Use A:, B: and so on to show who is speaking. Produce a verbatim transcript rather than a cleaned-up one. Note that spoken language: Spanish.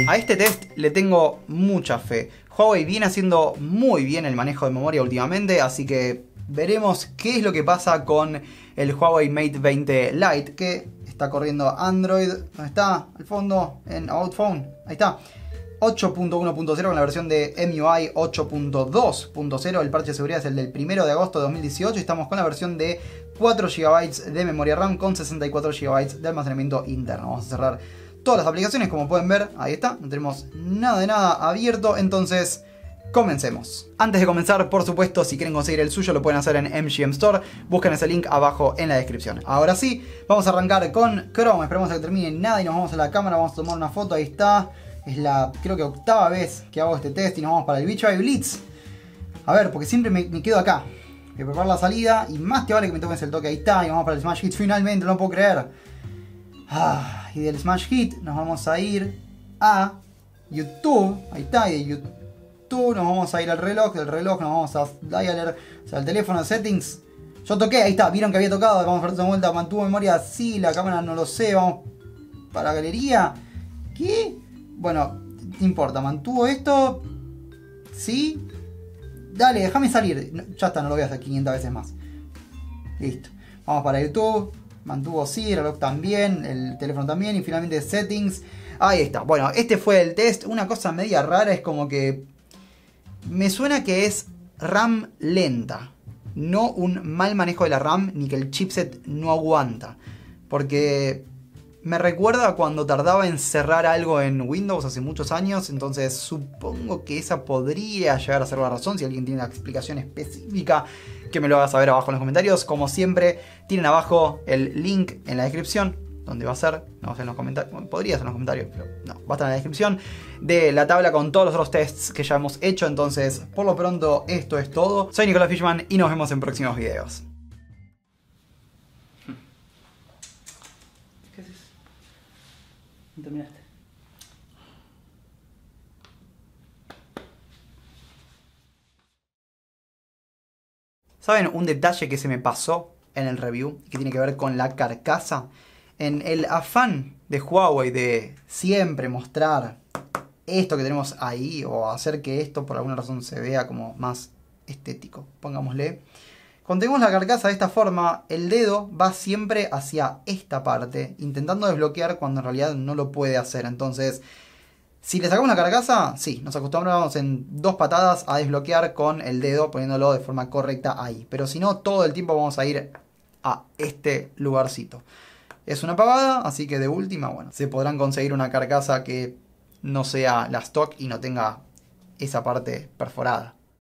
A: A este test le tengo mucha fe. Huawei viene haciendo muy bien el manejo de memoria últimamente, así que veremos qué es lo que pasa con el Huawei Mate veinte Lite, que está corriendo Android. ¿Dónde está? Al fondo, en About Phone. Ahí está. ocho punto uno punto cero con la versión de M U I ocho punto dos punto cero. El parche de seguridad es el del primero de agosto de dos mil dieciocho. Y estamos con la versión de cuatro gigabytes de memoria RAM con sesenta y cuatro gigabytes de almacenamiento interno. Vamos a cerrar todas las aplicaciones, como pueden ver. Ahí está, no tenemos nada de nada abierto. Entonces, comencemos. Antes de comenzar, por supuesto, si quieren conseguir el suyo lo pueden hacer en M G M Store. Busquen ese link abajo en la descripción. Ahora sí, vamos a arrancar con Chrome. Esperemos a que termine nada y nos vamos a la cámara. Vamos a tomar una foto, ahí está. Es la, creo que octava vez que hago este test y nos vamos para el Beach Eye Blitz. A ver, porque siempre me, me quedo acá. Voy a preparar la salida y más te vale que me tomes el toque. Ahí está, y vamos para el Smash Hit finalmente, no lo puedo creer. Ah, y del Smash Hit nos vamos a ir a YouTube. Ahí está, y de YouTube nos vamos a ir al reloj. Del reloj nos vamos a dialer, o sea, el teléfono, settings. Yo toqué, ahí está, vieron que había tocado. Vamos a hacer una vuelta, mantuvo memoria, sí, la cámara no lo sé. Vamos para galería. ¿Qué? Bueno, no importa, mantuvo esto. ¿Sí? Dale, déjame salir. No, ya está, no lo voy a hacer quinientas veces más. Listo. Vamos para YouTube. Mantuvo sí, el reloj también, el teléfono también. Y finalmente settings. Ahí está. Bueno, este fue el test. Una cosa media rara es como que me suena que es RAM lenta. No un mal manejo de la RAM, ni que el chipset no aguanta. Porque me recuerda cuando tardaba en cerrar algo en Windows hace muchos años. Entonces supongo que esa podría llegar a ser la razón. Si alguien tiene una explicación específica, que me lo haga saber abajo en los comentarios. Como siempre, tienen abajo el link en la descripción, donde va a ser, no sé, en los comentarios, podría ser en los comentarios, pero no, va a estar en la descripción de la tabla con todos los otros tests que ya hemos hecho. Entonces, por lo pronto, esto es todo. Soy Nicolás Fishman y nos vemos en próximos videos. ¿Qué haces? No terminaste. ¿Saben un detalle que se me pasó en el review? Que tiene que ver con la carcasa. En el afán de Huawei de siempre mostrar esto que tenemos ahí, o hacer que esto por alguna razón se vea como más estético, pongámosle. Cuando tenemos la carcasa de esta forma, el dedo va siempre hacia esta parte, intentando desbloquear cuando en realidad no lo puede hacer. Entonces, si le sacamos la carcasa, sí, nos acostumbramos en dos patadas a desbloquear con el dedo, poniéndolo de forma correcta ahí. Pero si no, todo el tiempo vamos a ir a este lugarcito. Es una pavada, así que de última, bueno, se podrán conseguir una carcasa que no sea la stock y no tenga esa parte perforada.